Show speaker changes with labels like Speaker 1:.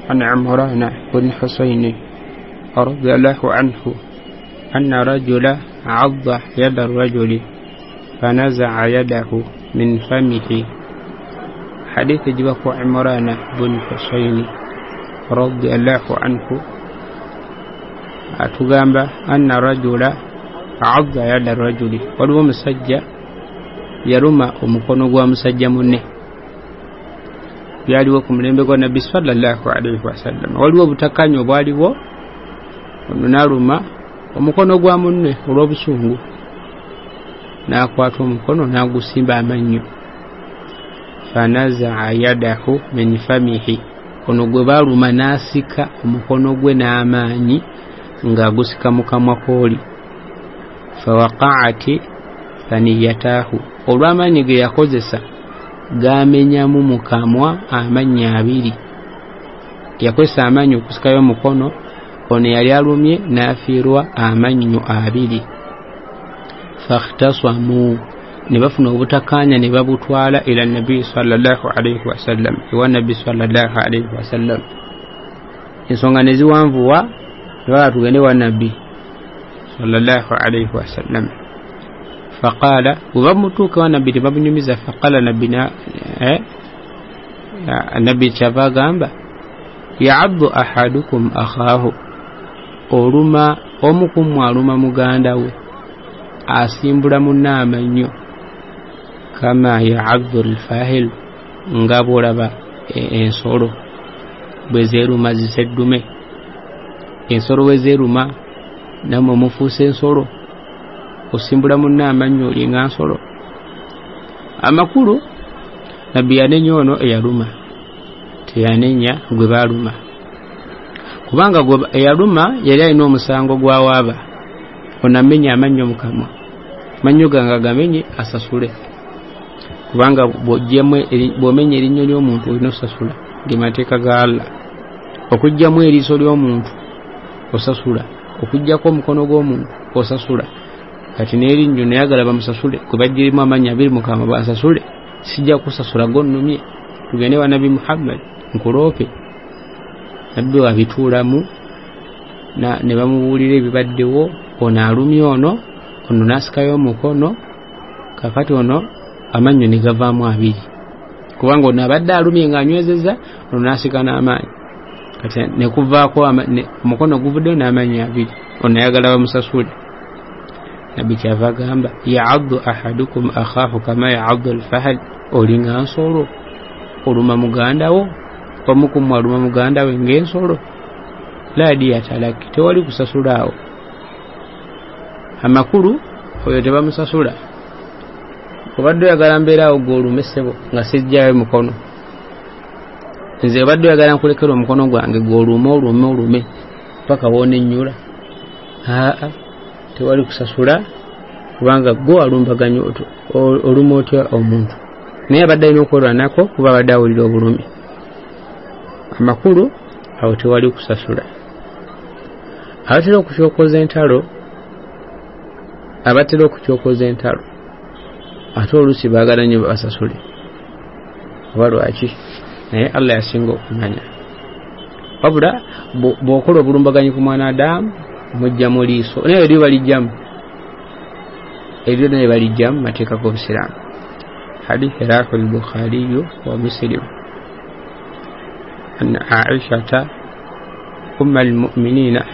Speaker 1: عن عمران بن حسين رضي الله عنه أن رجلا عض يد الرجل فنزع يده من فمه. حديث جبك عمران بن حسين رضي الله عنه أتغامب أن رجلا عض يد الرجل ولو مسجى يرمى ومكونه ومسجى منه byaliwo ku mulembe gwa Nabbi sallallahu alaihi wasallam. Waliwo butakanyo bwaliwo ono naluma omukono gwa munne olw'obusungu n'akwata omukono n'agusimba amannyo. Fanaza'a yadahu min famihi, ono gwe baluma n'asika omukono gwe n'amaanyi ng'agusika mu kamwa kooli. Fawaqa'ati faniyatahu, olw'amaanyi ge yakozesa gamenyamu mu kamwa amannyo abiri. Yakozesa amaanyi okusikayo omukono, ono yali alumye n'afiirwa amannyo abiri. Fakhtasamu, ne bafuna obutakanya ne babutwala ila Nabbi sallallahu alaihi wasallam, ewa Nabbi sallallahu alaihi wasallam. Ensonga ne ziwanvuwa ne baba tugende wa Nabbi sallallahu alaihi wasallam. فقال وبمتوك ونبي تبابنيميزا فقال نبينا النبي تشافا غامبا يعض أحدكم أخاه oluma omukumu aluma muganda we asimbula munama nnyo kama ya'adhu al-fahil ngabolaba ensolo bwezeruma ziseddume ensolo wezeruma namwe mufuuse ensolo osimbula munama nnyo linga nsolo. Amakulu Nabbi yanenya ono eyaluma teyanenya gwe baluma, kubanga gwe eyaluma yali alina omusango gwawaaba onamenya amannyo mu kamwa, mannyo ganga gamenye asasule, kubanga bw'omenya erinnyo ly'omuntu olina osasula ge mateeka ga Allah. Okugyamu eriiso ly'omuntu osasula, okuggyako omukono gw'omuntu osasula. Kati n'erinnyo nayagala bamusasule kwe bajjirimu amannyo abiri mu kamwa basasule, sijja kusasula gonnumye. Tugende wa Nabi Muhammad nkuloope. Nabbi wabituulamu ne bamubuulira ebibaddewo, ono alumye ono n'asikayo omukono, kakati ono amannyo ne gavaamu abiri, kubanga ono abadde alumye ng'anywezeza, ono n'asika n'amaanyi, kati ne kuvaako omukono guvuddeyo n'amannyo abiri, ono ayagala bamusasule. Nabbi kyava gamba ya'addu ahadukum akhahu kama ya'addu al-fahl, olinga nsolo oluma muganda wo, omukumu aluma muganda we ng'ensolo. La diyata laki, tewali kusasulaawo. Amakulu oyo tebamusasula. Obadde oyagala mbeeraawo gw'olume ssebo nga sijjayo mukono, nze obadde oyagala nkulekera omukono gwange gw'olume paka woonennyula, tewali kusasula, kubanga gwe walumbaganya oluma otya omuntu, naye abadde alina okwolwanako kuba abadde awulira obulumi. Amakulu awo tewali kusasula. Abatera okutyokoza entalo ate oluusi baagala nnyo basasule, oba lwaki? Naye Allah yasinga okumanya. Wabula bw'okola obulumbaganyi ku mwana Adamu mujjamu liiso, naye eryo balijjamu, eryo naye balijjamu mateeka g'Obusiraamu. Hadithi rawahu al-Bukhari wa Muslim an Aisha umm al-mu'minin